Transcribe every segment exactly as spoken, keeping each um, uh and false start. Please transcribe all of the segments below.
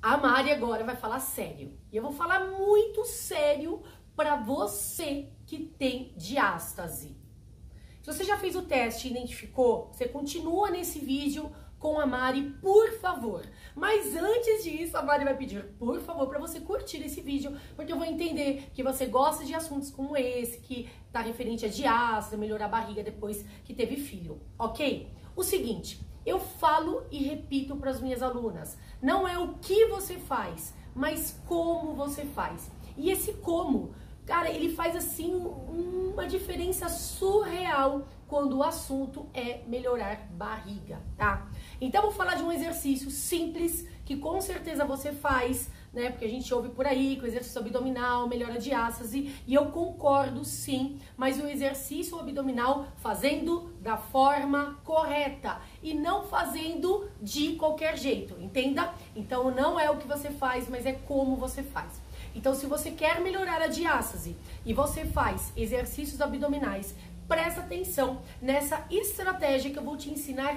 A Mari agora vai falar sério. E eu vou falar muito sério para você que tem diástase. Se você já fez o teste e identificou, você continua nesse vídeo com a Mari, por favor. Mas antes disso, a Mari vai pedir, por favor, para você curtir esse vídeo, porque eu vou entender que você gosta de assuntos como esse, que tá referente a diástase, melhorar a barriga depois que teve filho, ok? O seguinte, eu falo e repito para as minhas alunas, não é o que você faz, mas como você faz. E esse como, cara, ele faz assim uma diferença surreal quando o assunto é melhorar barriga, tá? Então, eu vou falar de um exercício simples que com certeza você faz, né? Porque a gente ouve por aí que o exercício abdominal melhora a diástase e eu concordo sim, mas o exercício abdominal fazendo da forma correta e não fazendo de qualquer jeito, entenda? Então, não é o que você faz, mas é como você faz. Então, se você quer melhorar a diástase e você faz exercícios abdominais, presta atenção nessa estratégia que eu vou te ensinar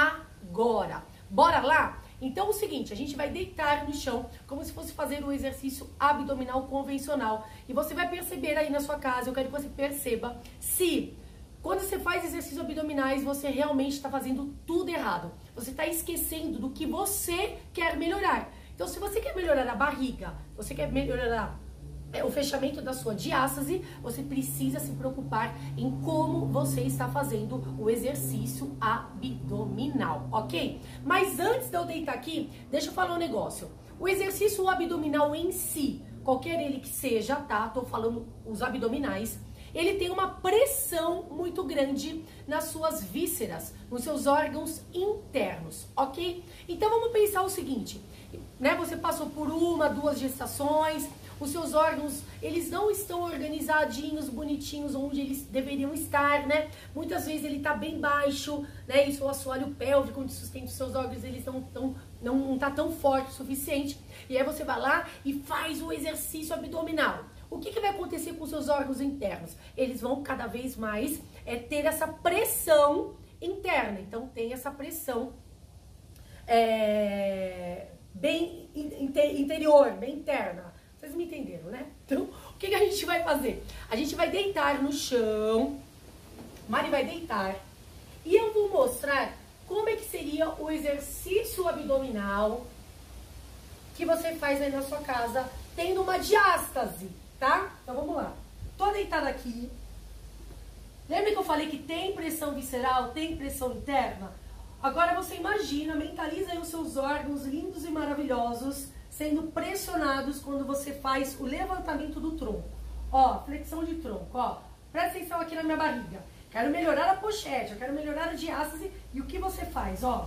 agora. Bora lá? Então, é o seguinte, a gente vai deitar no chão como se fosse fazer um exercício abdominal convencional. E você vai perceber aí na sua casa, eu quero que você perceba se quando você faz exercícios abdominais, você realmente está fazendo tudo errado. Você está esquecendo do que você quer melhorar. Então, se você quer melhorar a barriga, você quer melhorar o fechamento da sua diástase, você precisa se preocupar em como você está fazendo o exercício abdominal, ok? Mas antes de eu deitar aqui, deixa eu falar um negócio. O exercício abdominal em si, qualquer ele que seja, tá? Tô falando os abdominais, ele tem uma pressão muito grande nas suas vísceras, nos seus órgãos internos, ok? Então vamos pensar o seguinte, né? Você passou por uma, duas gestações, os seus órgãos, eles não estão organizadinhos, bonitinhos, onde eles deveriam estar, né? Muitas vezes ele tá bem baixo, né? Isso, o assoalho pélvico, onde sustenta os seus órgãos, eles não, tão, não, não tá tão forte o suficiente. E aí você vai lá e faz o exercício abdominal. O que, que vai acontecer com os seus órgãos internos? Eles vão cada vez mais é, ter essa pressão interna. Então, tem essa pressão é, bem interior, bem interna. Vocês me entenderam, né? Então, o que, que a gente vai fazer? A gente vai deitar no chão, Mari vai deitar, e eu vou mostrar como é que seria o exercício abdominal que você faz aí na sua casa, tendo uma diástase, tá? Então, vamos lá. Tô deitada aqui. Lembra que eu falei que tem pressão visceral, tem pressão interna? Agora você imagina, mentaliza aí os seus órgãos lindos e maravilhosos sendo pressionados quando você faz o levantamento do tronco. Ó, flexão de tronco, ó. Presta atenção aqui na minha barriga. Quero melhorar a pochete, eu quero melhorar a diástase. E o que você faz, ó?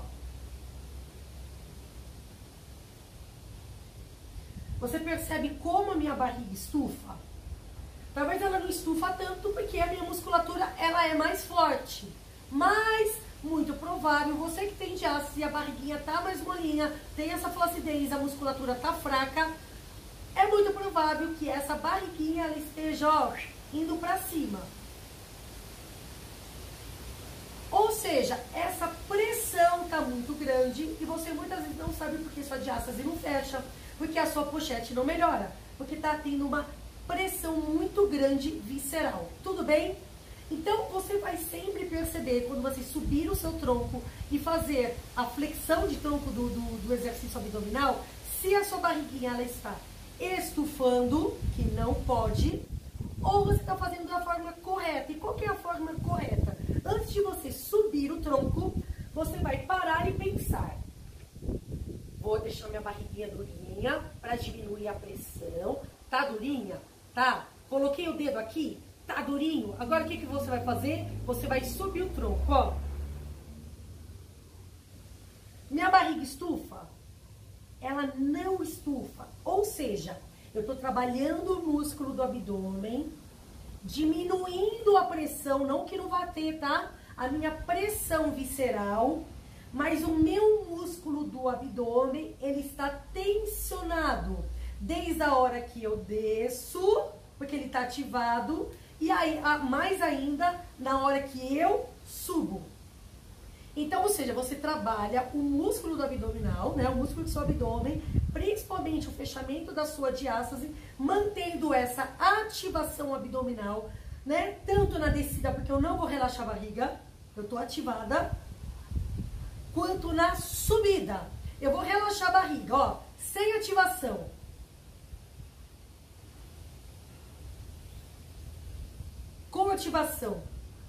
Você percebe como a minha barriga estufa? Talvez ela não estufa tanto porque a minha musculatura, ela é mais forte. Mas muito provável, você que tem diástase e a barriguinha tá mais molinha, tem essa flacidez, a musculatura tá fraca, é muito provável que essa barriguinha ela esteja, ó, indo pra cima. Ou seja, essa pressão tá muito grande e você muitas vezes não sabe porque sua diástase não fecha, porque a sua pochete não melhora, porque tá tendo uma pressão muito grande visceral. Tudo bem? Então, você vai sempre perceber, quando você subir o seu tronco e fazer a flexão de tronco do, do, do exercício abdominal, se a sua barriguinha ela está estufando, que não pode, ou você está fazendo da forma correta. E qual que é a forma correta? Antes de você subir o tronco, você vai parar e pensar. Vou deixar minha barriguinha durinha para diminuir a pressão. Tá durinha? Tá? Coloquei o dedo aqui. Tá durinho? Agora o que, que você vai fazer? Você vai subir o tronco, ó. Minha barriga estufa? Ela não estufa. Ou seja, eu tô trabalhando o músculo do abdômen, diminuindo a pressão, não que não vá ter, tá? A minha pressão visceral, mas o meu músculo do abdômen, ele está tensionado. Desde a hora que eu desço, porque ele tá ativado, e aí, mais ainda, na hora que eu subo. Então, ou seja, você trabalha o músculo do abdominal, né? O músculo do seu abdômen, principalmente principalmente o fechamento da sua diástase, mantendo essa ativação abdominal, né? Tanto na descida, porque eu não vou relaxar a barriga, eu tô ativada, quanto na subida. Eu vou relaxar a barriga, ó, sem ativação. Com ativação.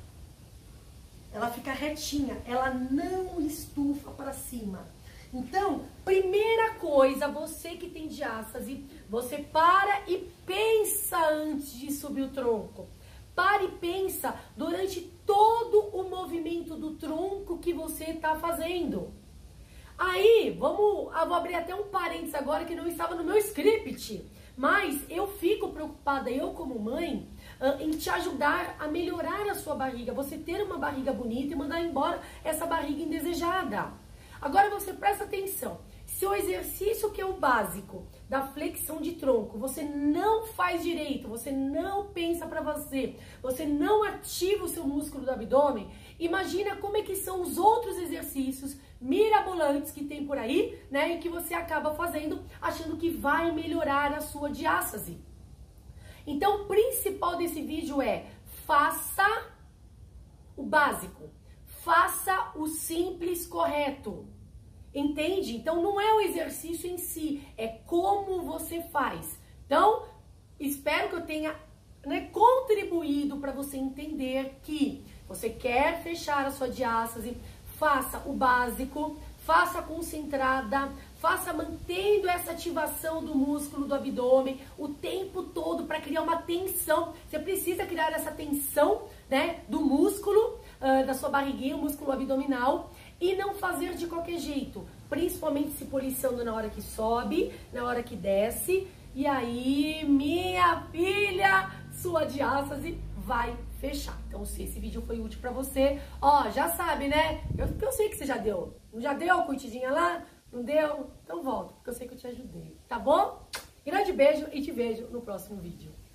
Ela fica retinha, ela não estufa para cima. Então, primeira coisa, você que tem diástase, você para e pensa antes de subir o tronco. Para e pensa durante todo o movimento do tronco que você está fazendo. Aí, vamos, eu vou abrir até um parênteses agora que não estava no meu script, mas eu fico preocupada, eu como mãe, em te ajudar a melhorar a sua barriga, você ter uma barriga bonita e mandar embora essa barriga indesejada. Agora você presta atenção, se o exercício que é o básico da flexão de tronco, você não faz direito, você não pensa para você, você não ativa o seu músculo do abdômen, imagina como é que são os outros exercícios mirabolantes que tem por aí, né, e que você acaba fazendo achando que vai melhorar a sua diástase. Então, o principal desse vídeo é, faça o básico, faça o simples correto, entende? Então, não é o exercício em si, é como você faz. Então, espero que eu tenha, né, contribuído para você entender que você quer fechar a sua diástase, faça o básico, faça concentrada, faça mantendo essa ativação do músculo do abdômen o tempo todo para criar uma tensão. Você precisa criar essa tensão, né, do músculo, uh, da sua barriguinha, o músculo abdominal, e não fazer de qualquer jeito, principalmente se policiando na hora que sobe, na hora que desce, e aí, minha filha, sua diástase vai fechar. Então, se esse vídeo foi útil pra você, ó, já sabe, né? Eu, eu sei que você já deu. Não já deu curtidinha lá? Não deu? Então volta, porque eu sei que eu te ajudei, tá bom? Grande beijo e te vejo no próximo vídeo.